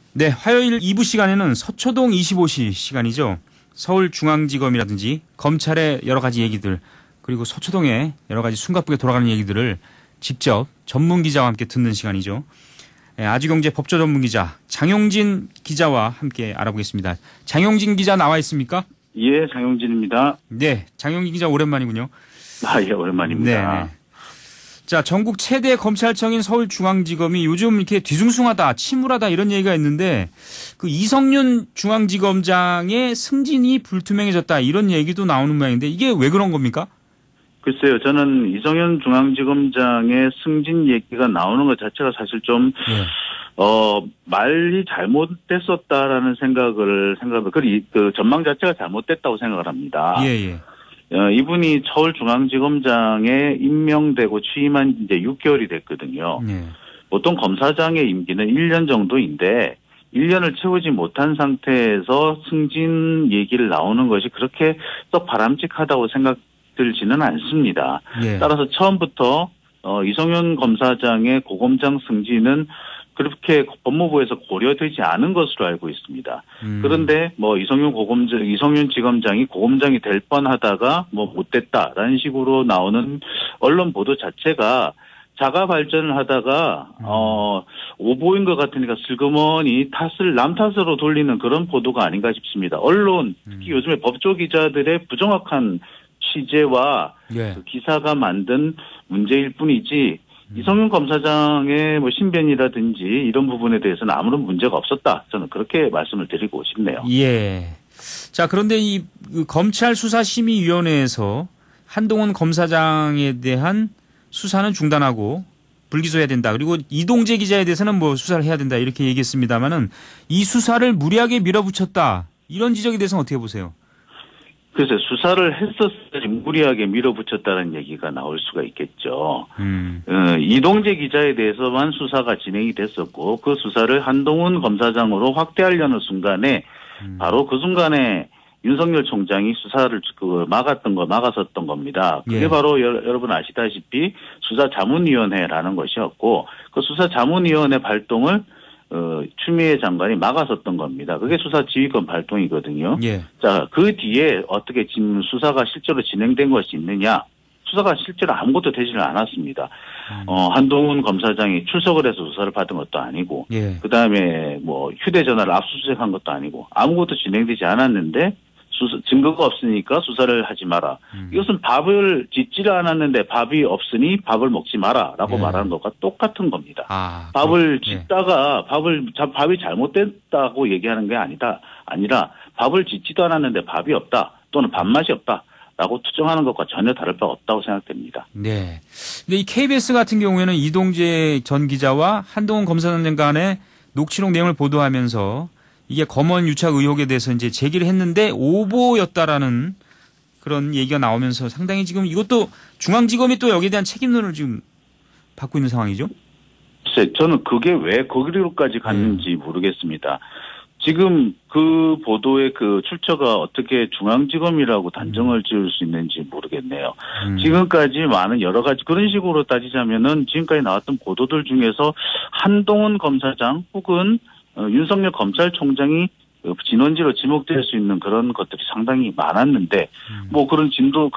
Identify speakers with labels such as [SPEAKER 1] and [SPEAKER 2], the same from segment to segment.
[SPEAKER 1] 네, 화요일 2부 시간에는 서초동 25시 시간이죠. 서울중앙지검이라든지 검찰의 여러 가지 얘기들 그리고 서초동의 여러 가지 숨가쁘게 돌아가는 얘기들을 직접 전문 기자와 함께 듣는 시간이죠. 아주경제 법조 전문 기자 장용진 기자와 함께 알아보겠습니다. 장용진 기자 나와 있습니까?
[SPEAKER 2] 예, 장용진입니다.
[SPEAKER 1] 네, 장용진 기자 오랜만이군요.
[SPEAKER 2] 예, 오랜만입니다.
[SPEAKER 1] 네네. 자, 전국 최대 검찰청인 서울중앙지검이 요즘 이렇게 뒤숭숭하다, 침울하다 이런 얘기가 있는데 그 이성윤 중앙지검장의 승진이 불투명해졌다 이런 얘기도 나오는 모양인데 이게 왜 그런 겁니까?
[SPEAKER 2] 글쎄요, 저는 이성윤 중앙지검장의 승진 얘기가 나오는 것 자체가 사실 좀, 말이 잘못됐었다라는 그 전망 자체가 잘못됐다고 생각을 합니다.
[SPEAKER 1] 예.
[SPEAKER 2] 이분이 서울중앙지검장에 임명되고 취임한 이제 6개월이 됐거든요.
[SPEAKER 1] 예.
[SPEAKER 2] 보통 검사장의 임기는 1년 정도인데 1년을 채우지 못한 상태에서 승진 얘기를 나오는 것이 그렇게 썩 바람직하다고 생각들지는 않습니다.
[SPEAKER 1] 예.
[SPEAKER 2] 따라서 처음부터 이성윤 검사장의 고검장 승진은 그렇게 법무부에서 고려되지 않은 것으로 알고 있습니다. 그런데 이성윤 지검장이 고검장이 될 뻔하다가 못 됐다라는 식으로 나오는 언론 보도 자체가 자가 발전을 하다가 오보인 것 같으니까 슬그머니 남 탓으로 돌리는 그런 보도가 아닌가 싶습니다. 언론 특히 요즘에 법조 기자들의 부정확한 취재와 그 기사가 만든 문제일 뿐이지 이성윤 검사장의 신변이라든지 이런 부분에 대해서는 아무런 문제가 없었다. 저는 그렇게 말씀을 드리고 싶네요.
[SPEAKER 1] 예. 자, 그런데 이 검찰수사심의위원회에서 한동훈 검사장에 대한 수사는 중단하고 불기소해야 된다. 그리고 이동재 기자에 대해서는 수사를 해야 된다. 이렇게 얘기했습니다만은 이 수사를 무리하게 밀어붙였다. 이런 지적에 대해서는 어떻게 보세요?
[SPEAKER 2] 글쎄 수사를 했었어야지 무리하게 밀어붙였다는 얘기가 나올 수가 있겠죠. 이동재 기자에 대해서만 수사가 진행이 됐었고 그 수사를 한동훈 검사장으로 확대하려는 순간에 바로 그 순간에 윤석열 총장이 수사를 막았었던 겁니다. 그게 바로 여러분 아시다시피 수사자문위원회라는 것이었고 그 수사자문위원회 발동을 추미애 장관이 막았었던 겁니다. 그게 수사지휘권 발동이거든요.
[SPEAKER 1] 예.
[SPEAKER 2] 자, 그 뒤에 어떻게 지금 수사가 실제로 진행된 것이 있느냐? 수사가 실제로 아무것도 되지는 않았습니다. 한동훈 검사장이 출석을 해서 수사를 받은 것도 아니고, 그 다음에 휴대전화를 압수수색한 것도 아니고, 아무것도 진행되지 않았는데, 증거가 없으니까 수사를 하지 마라. 이것은 밥을 짓지를 않았는데 밥이 없으니 밥을 먹지 마라라고 말하는 것과 똑같은 겁니다. 밥을 짓다가 밥이 잘못됐다고 얘기하는 게 아니라 밥을 짓지도 않았는데 밥이 없다 또는 밥맛이 없다라고 투정하는 것과 전혀 다를 바 없다고 생각됩니다.
[SPEAKER 1] 네. 근데 이 KBS 같은 경우에는 이동재 전 기자와 한동훈 검사장 간의 녹취록 내용을 보도하면서 이게 검언 유착 의혹에 대해서 이제 제기를 했는데 오보였다라는 그런 얘기가 나오면서 상당히 지금 이것도 중앙지검이 또 여기에 대한 책임론을 지금 받고 있는 상황이죠?
[SPEAKER 2] 글쎄, 저는 그게 왜 거기로까지 갔는지 모르겠습니다. 지금 그 보도의 그 출처가 어떻게 중앙지검이라고 단정을 지을 수 있는지 모르겠네요. 지금까지 많은 여러 가지 그런 식으로 따지자면은 지금까지 나왔던 보도들 중에서 한동훈 검사장 혹은 윤석열 검찰총장이 진원지로 지목될 수 있는 그런 것들이 상당히 많았는데, 그런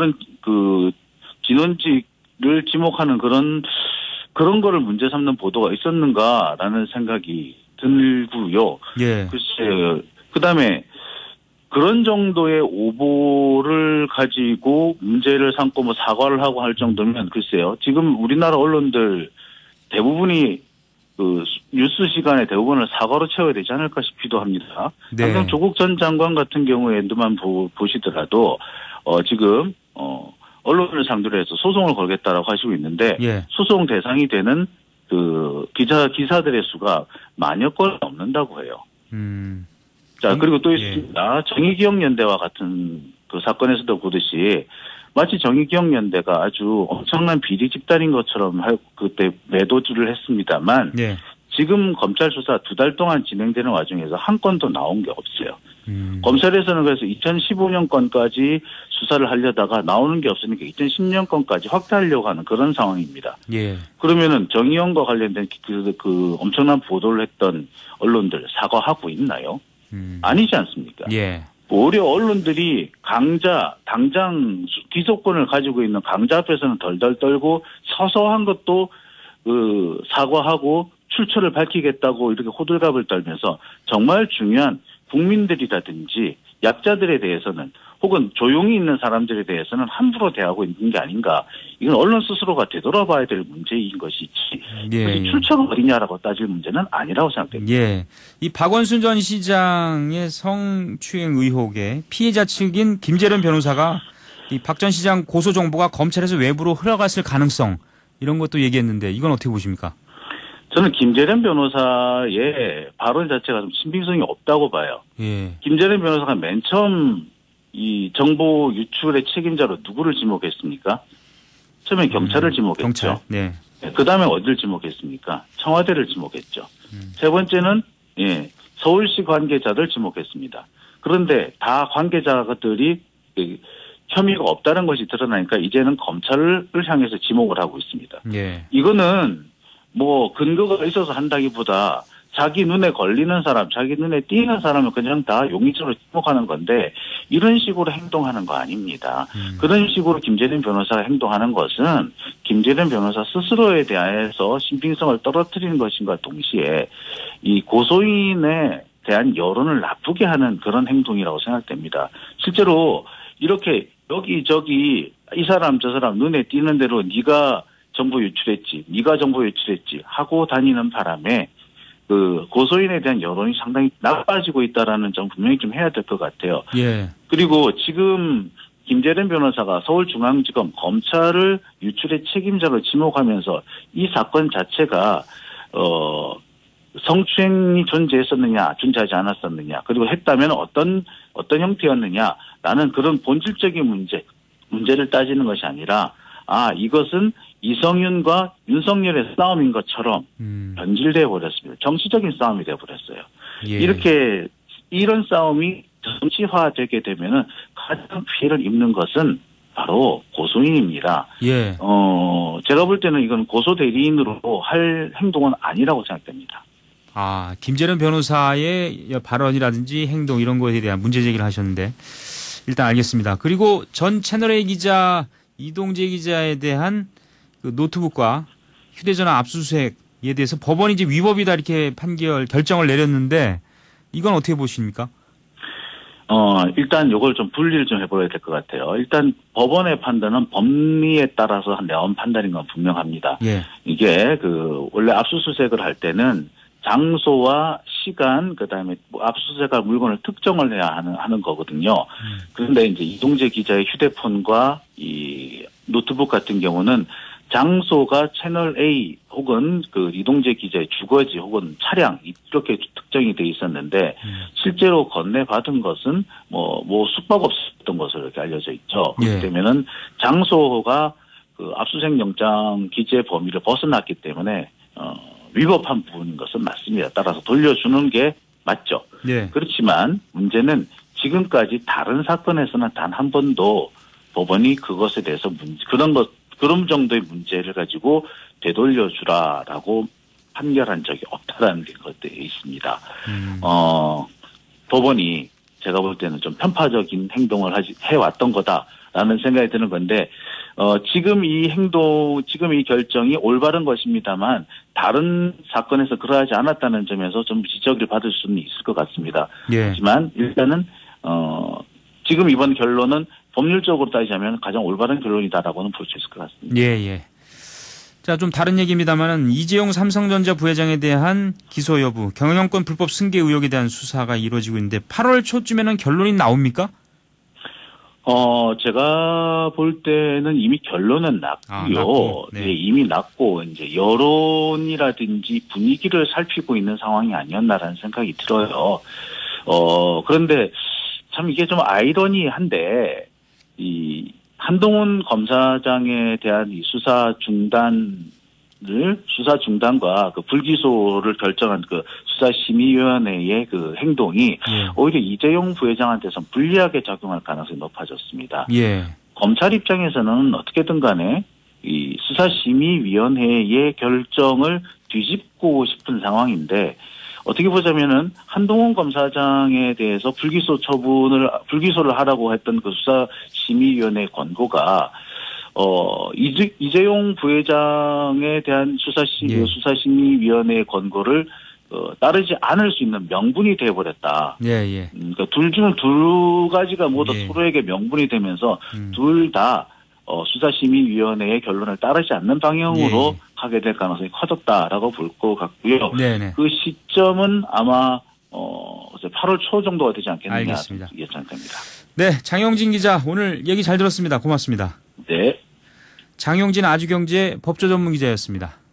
[SPEAKER 2] 진원지를 지목하는 그런 거를 문제 삼는 보도가 있었는가라는 생각이 들고요.
[SPEAKER 1] 예.
[SPEAKER 2] 글쎄요. 그 다음에 그런 정도의 오보를 가지고 문제를 삼고 사과를 하고 할 정도면 글쎄요. 지금 우리나라 언론들 대부분이 뉴스 시간에 대부분을 사과로 채워야 되지 않을까 싶기도 합니다. 당장 조국 전 장관 같은 경우에만 보시더라도 지금 언론을 상대로 해서 소송을 걸겠다라고 하시고 있는데 소송 대상이 되는 그 기사들의 수가 만여 건 넘는다고 해요. 자, 그리고 또 있습니다. 정의기억연대와 같은 그 사건에서도 보듯이 마치 정의기억연대가 아주 엄청난 비리 집단인 것처럼 그때 매도주를 했습니다만 지금 검찰 수사 2달 동안 진행되는 와중에서 한 건도 나온 게 없어요. 검찰에서는 그래서 2015년 건까지 수사를 하려다가 나오는 게 없으니까 2010년 건까지 확대하려고 하는 그런 상황입니다.
[SPEAKER 1] 예.
[SPEAKER 2] 그러면은 정의원과 관련된 그 엄청난 보도를 했던 언론들 사과하고 있나요? 아니지 않습니까?
[SPEAKER 1] 예.
[SPEAKER 2] 오히려 언론들이 당장 기소권을 가지고 있는 강자 앞에서는 덜덜 떨고 서서한 것도 사과하고 출처를 밝히겠다고 이렇게 호들갑을 떨면서 정말 중요한 국민들이라든지 약자들에 대해서는 혹은 조용히 있는 사람들에 대해서는 함부로 대하고 있는 게 아닌가. 이건 언론 스스로가 되돌아봐야 될 문제인 것이지.
[SPEAKER 1] 예.
[SPEAKER 2] 출처가 어디냐라고 따질 문제는 아니라고 생각됩니다.
[SPEAKER 1] 예. 이 박원순 전 시장의 성추행 의혹에 피해자 측인 김재련 변호사가 이 박 전 시장 고소 정보가 검찰에서 외부로 흘러갔을 가능성 이런 것도 얘기했는데 이건 어떻게 보십니까?
[SPEAKER 2] 저는 김재련 변호사의 발언 자체가 좀 신빙성이 없다고 봐요.
[SPEAKER 1] 예.
[SPEAKER 2] 김재련 변호사가 맨 처음 이 정보 유출의 책임자로 누구를 지목했습니까? 처음에 경찰을 지목했죠.
[SPEAKER 1] 경찰. 네.
[SPEAKER 2] 그 다음에 어디를 지목했습니까? 청와대를 지목했죠. 세 번째는 서울시 관계자들 지목했습니다. 그런데 다 관계자들이 혐의가 없다는 것이 드러나니까 이제는 검찰을 향해서 지목을 하고 있습니다.
[SPEAKER 1] 예.
[SPEAKER 2] 이거는 뭐 근거가 있어서 한다기보다 자기 눈에 걸리는 사람, 자기 눈에 띄는 사람을 그냥 다 용의자로 지목하는 건데 이런 식으로 행동하는 거 아닙니다. 그런 식으로 김재련 변호사가 행동하는 것은 김재련 변호사 스스로에 대해서 신빙성을 떨어뜨리는 것인가 동시에 이 고소인에 대한 여론을 나쁘게 하는 그런 행동이라고 생각됩니다. 실제로 이렇게 여기저기 이 사람 저 사람 눈에 띄는 대로 네가 정보 유출했지, 네가 정보 유출했지 하고 다니는 바람에 그 고소인에 대한 여론이 상당히 나빠지고 있다라는 점 분명히 좀 해야 될 것 같아요.
[SPEAKER 1] 예.
[SPEAKER 2] 그리고 지금 김재련 변호사가 서울중앙지검 검찰을 유출의 책임자로 지목하면서 이 사건 자체가 성추행이 존재했었느냐, 존재하지 않았었느냐, 그리고 했다면 어떤 형태였느냐라는 그런 본질적인 문제를 따지는 것이 아니라 이것은 이성윤과 윤석열의 싸움인 것처럼 변질되어 버렸습니다. 정치적인 싸움이 되어 버렸어요.
[SPEAKER 1] 예.
[SPEAKER 2] 이런 싸움이 정치화되게 되면은 가장 피해를 입는 것은 바로 고소인입니다.
[SPEAKER 1] 예.
[SPEAKER 2] 제가 볼 때는 이건 고소 대리인으로 할 행동은 아니라고 생각됩니다.
[SPEAKER 1] 김재련 변호사의 발언이라든지 행동 이런 것에 대한 문제 제기를 하셨는데 일단 알겠습니다. 그리고 전 채널A 기자 이동재 기자에 대한 그 노트북과 휴대전화 압수수색에 대해서 법원이 이제 위법이다 이렇게 결정을 내렸는데 이건 어떻게 보십니까?
[SPEAKER 2] 일단 이걸 좀 분리를 좀 해봐야 될 것 같아요. 일단 법원의 판단은 법리에 따라서 내온 판단인 건 분명합니다.
[SPEAKER 1] 예.
[SPEAKER 2] 이게 원래 압수수색을 할 때는 장소와 시간, 그다음에 압수수색할 물건을 특정을 해야 하는 거거든요. 그런데 이제 이동재 기자의 휴대폰과 이 노트북 같은 경우는 장소가 채널 A 혹은 그 이동재 기자의 주거지 혹은 차량 이렇게 특정이 돼 있었는데 실제로 건네받은 것은 뭐 숙박업소였던 것으로 이렇게 알려져 있죠. 그렇기 때문에는 장소가 그 압수수색 영장 기재 범위를 벗어났기 때문에 위법한 부분인 것은 맞습니다. 따라서 돌려주는 게 맞죠.
[SPEAKER 1] 네.
[SPEAKER 2] 그렇지만 문제는 지금까지 다른 사건에서는 단 한 번도 법원이 그것에 대해서 그런 정도의 문제를 가지고 되돌려주라라고 판결한 적이 없다라는 게 그것에 있습니다. 법원이 제가 볼 때는 좀 편파적인 행동을 해왔던 거다라는 생각이 드는 건데, 지금 이 결정이 올바른 것입니다만, 다른 사건에서 그러하지 않았다는 점에서 좀 지적을 받을 수는 있을 것 같습니다.
[SPEAKER 1] 예.
[SPEAKER 2] 하지만 일단은, 지금 이번 결론은 법률적으로 따지자면 가장 올바른 결론이다라고는 볼 수 있을 것 같습니다.
[SPEAKER 1] 예. 자, 좀 다른 얘기입니다만은 이재용 삼성전자 부회장에 대한 기소 여부, 경영권 불법 승계 의혹에 대한 수사가 이루어지고 있는데 8월 초쯤에는 결론이 나옵니까?
[SPEAKER 2] 제가 볼 때는 이미 결론은 났고요.
[SPEAKER 1] 네.
[SPEAKER 2] 이미 났고 이제 여론이라든지 분위기를 살피고 있는 상황이 아니었나라는 생각이 들어요. 그런데 참 이게 좀 아이러니한데 이 한동훈 검사장에 대한 이 수사 중단 수사 중단과 그 불기소를 결정한 그 수사심의위원회의 그 행동이 오히려 이재용 부회장한테선 불리하게 작용할 가능성이 높아졌습니다.
[SPEAKER 1] 예.
[SPEAKER 2] 검찰 입장에서는 어떻게든 간에 이 수사심의위원회의 결정을 뒤집고 싶은 상황인데 어떻게 보자면은 한동훈 검사장에 대해서 불기소를 하라고 했던 그 수사심의위원회 권고가 이재용 부회장에 대한 수사심의위원회의 권고를 따르지 않을 수 있는 명분이 되어버렸다.
[SPEAKER 1] 예.
[SPEAKER 2] 그러니까 두 가지가 모두 서로에게 명분이 되면서 둘 다 수사심의위원회의 결론을 따르지 않는 방향으로 가게 될 가능성이 커졌다라고 볼 것 같고요.
[SPEAKER 1] 네네.
[SPEAKER 2] 그 시점은 아마 8월 초 정도가 되지 않겠느냐
[SPEAKER 1] 알겠습니다.
[SPEAKER 2] 예상됩니다.
[SPEAKER 1] 네, 장영진 기자 오늘 얘기 잘 들었습니다. 고맙습니다.
[SPEAKER 2] 네.
[SPEAKER 1] 장영진 아주경제 법조 전문 기자였습니다.